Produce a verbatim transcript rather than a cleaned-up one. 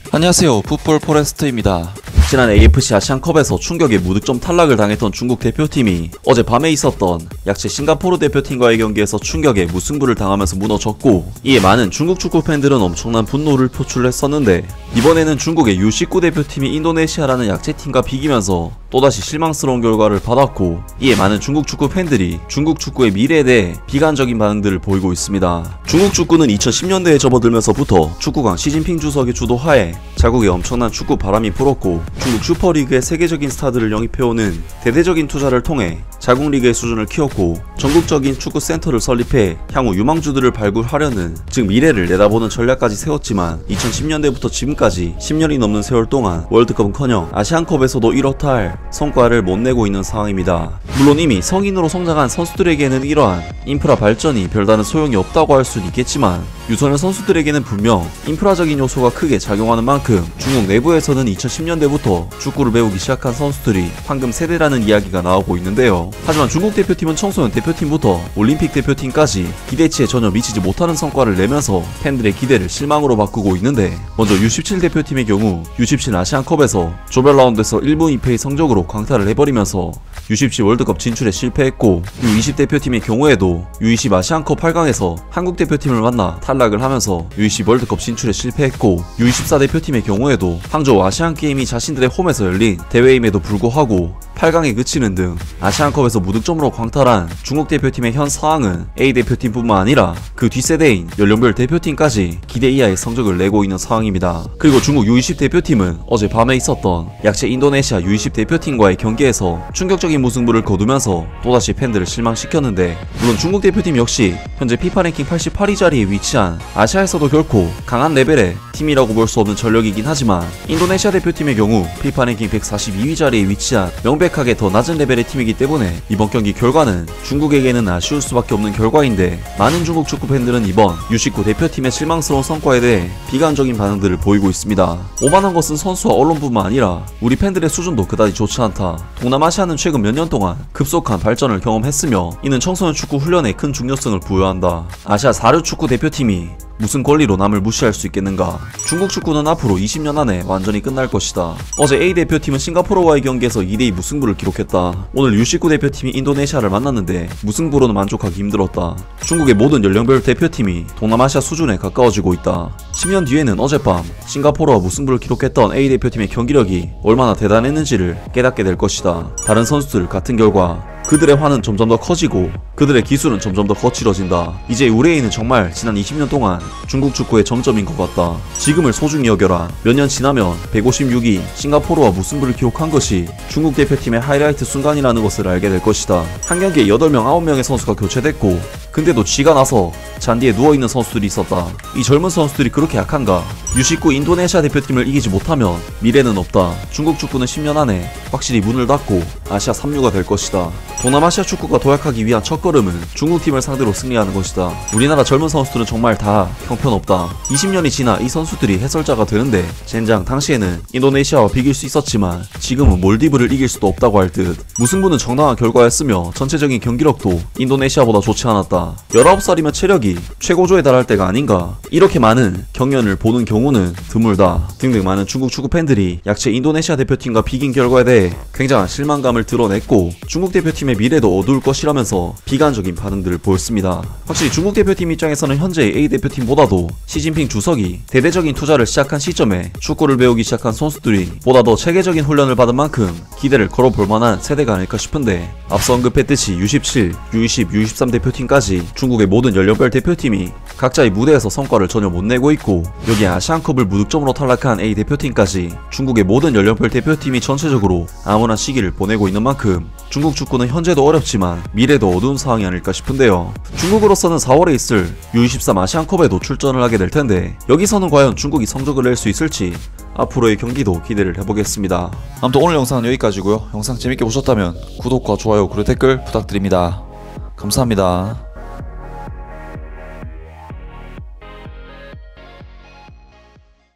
안녕하세요, 풋볼 포레스트입니다. 지난 에이에프씨 아시안컵에서 충격의 무득점 탈락을 당했던 중국 대표팀이 어젯밤에 있었던 약체 싱가포르 대표팀과의 경기에서 충격의 무승부를 당하면서 무너졌고, 이에 많은 중국 축구 팬들은 엄청난 분노를 표출했었는데, 이번에는 중국의 유 십구 대표팀이 인도네시아라는 약체팀과 비기면서 또다시 실망스러운 결과를 받았고, 이에 많은 중국 축구 팬들이 중국 축구의 미래에 대해 비관적인 반응들을 보이고 있습니다. 중국 축구는 이천십 년대에 접어들면서부터 축구광 시진핑 주석의 주도하에 자국에 엄청난 축구 바람이 불었고, 중국 슈퍼리그의 세계적인 스타들을 영입해오는 대대적인 투자를 통해 자국 리그의 수준을 키웠고, 전국적인 축구 센터를 설립해 향후 유망주들을 발굴하려는, 즉 미래를 내다보는 전략까지 세웠지만, 이천십 년대부터 지금까지 십 년이 넘는 세월 동안 월드컵은커녕 아시안컵에서도 이렇다 할 성과를 못 내고 있는 상황입니다. 물론 이미 성인으로 성장한 선수들에게는 이러한 인프라 발전이 별다른 소용이 없다고 할 수는 있겠지만, 유소년 선수들에게는 분명 인프라적인 요소가 크게 작용하는 만큼 중국 내부에서는 이천십 년대부터 축구를 배우기 시작한 선수들이 황금 세대라는 이야기가 나오고 있는데요. 하지만 중국 대표팀은 청소년 대표팀부터 올림픽 대표팀까지 기대치에 전혀 미치지 못하는 성과를 내면서 팬들의 기대를 실망으로 바꾸고 있는데, 먼저 유 십칠 대표팀의 경우 유 십칠 아시안컵에서 조별 라운드에서 일 분 이 패의 성적으로 광탈을 해버리면서 유 십칠 월드컵 진출에 실패했고, 유 이십 대표팀의 경우에도 유 이십 아시안컵 팔 강에서 한국 대표팀을 만나 탈락을 하면서 유 이십 월드컵 진출에 실패했고, 유 이십사 대표팀의 경우에도 항저우 아시안게임이 자신들의 홈에서 열린 대회임에도 불구하고 팔 강에 그치는 등 아시안컵에서 무득점으로 광탈한 중국 대표팀의 현 상황은 A 대표팀뿐만 아니라 그 뒷세대인 연령별 대표팀까지 기대 이하의 성적을 내고 있는 상황입니다. 그리고 중국 유 이십 대표팀은 어제 밤에 있었던 약체 인도네시아 유 이십 대표팀과의 경기에서 충격적인 무승부를 거두면서 또다시 팬들을 실망시켰는데, 물론 중국 대표팀 역시 현재 피파 랭킹 팔십팔 위 자리에 위치한 아시아에서도 결코 강한 레벨의 팀이라고 볼 수 없는 전력이긴 하지만, 인도네시아 대표팀의 경우 피파 랭킹 백사십이 위 자리에 위치한 명백하게 더 낮은 레벨의 팀이기 때문에 이번 경기 결과는 중국에게는 아쉬울 수밖에 없는 결과인데, 많은 중국 축구 팬들은 이번 유 십구 대표팀의 실망스러운 성과에 대해 비관적인 반응들을 보이고 있습니다. 오만한 것은 선수와 언론뿐만 아니라 우리 팬들의 수준도 그다지 좋지 않다. 동남아시아는 최근 몇 년 동안 급속한 발전을 경험했으며, 이는 청소년 축구 훈련에 큰 중요성을 부여한다. 아시아 사 류 축구 대표팀이 무슨 권리로 남을 무시할 수 있겠는가. 중국 축구는 앞으로 이십 년 안에 완전히 끝날 것이다. 어제 A 대표팀은 싱가포르와의 경기에서 이 대 이 무승부를 기록했다. 오늘 유 십구 대표팀이 인도네시아를 만났는데 무승부로는 만족하기 힘들었다. 중국의 모든 연령별 대표팀이 동남아시아 수준에 가까워지고 있다. 십 년 뒤에는 어젯밤 싱가포르와 무승부를 기록했던 A 대표팀의 경기력이 얼마나 대단했는지를 깨닫게 될 것이다. 다른 선수들 같은 결과 그들의 화는 점점 더 커지고 그들의 기술은 점점 더 거칠어진다. 이제 우리 A는 정말 지난 이십 년 동안 중국 축구의 정점인 것 같다. 지금을 소중히 여겨라. 몇 년 지나면 백오십육 위 싱가포르와 무승부를 기록한 것이 중국 대표팀의 하이라이트 순간이라는 것을 알게 될 것이다. 한 경기에 여덟 명 아홉 명의 선수가 교체됐고, 근데도 쥐가 나서 잔디에 누워있는 선수들이 있었다. 이 젊은 선수들이 그렇게 약한가? 유 십구 인도네시아 대표팀을 이기지 못하면 미래는 없다. 중국 축구는 십 년 안에 확실히 문을 닫고 아시아 삼 류가 될 것이다. 동남아시아 축구가 도약하기 위한 첫걸음은 중국팀을 상대로 승리하는 것이다. 우리나라 젊은 선수들은 정말 다 형편없다. 이십 년이 지나 이 선수들이 해설자가 되는데, 젠장 당시에는 인도네시아와 비길 수 있었지만 지금은 몰디브를 이길 수도 없다고 할 듯. 무승부는 정당한 결과였으며 전체적인 경기력도 인도네시아보다 좋지 않았다. 열아홉 살이면 체력이 최고조에 달할 때가 아닌가. 이렇게 많은 경연을 보는 경우는 드물다. 등등 많은 중국 축구 팬들이 약체 인도네시아 대표팀과 비긴 결과에 대해 굉장한 실망감을 드러냈고, 중국 대표팀의 미래도 어두울 것이라면서 비관적인 반응들을 보였습니다. 확실히 중국 대표팀 입장에서는 현재 A 대표팀보다도 시진핑 주석이 대대적인 투자를 시작한 시점에 축구를 배우기 시작한 선수들이 보다 더 체계적인 훈련을 받은 만큼 기대를 걸어볼 만한 세대가 아닐까 싶은데, 앞서 언급했듯이 유 십칠, 유 이십, 유 이십삼 대표팀까지 중국의 모든 연령별 대표팀이 각자의 무대에서 성과를 전혀 못 내고 있고, 여기에 아시안컵을 무득점으로 탈락한 A 대표팀까지 중국의 모든 연령별 대표팀이 전체적으로 암울한 시기를 보내고 있는 만큼 중국 축구는 현재도 어렵지만 미래도 어두운 상황이 아닐까 싶은데요. 중국으로서는 사월에 있을 유 이십삼 아시안컵에도 출전을 하게 될 텐데, 여기서는 과연 중국이 성적을 낼 수 있을지 앞으로의 경기도 기대를 해보겠습니다. 아무튼 오늘 영상은 여기까지고요. 영상 재밌게 보셨다면 구독과 좋아요 그리고 댓글 부탁드립니다. 감사합니다.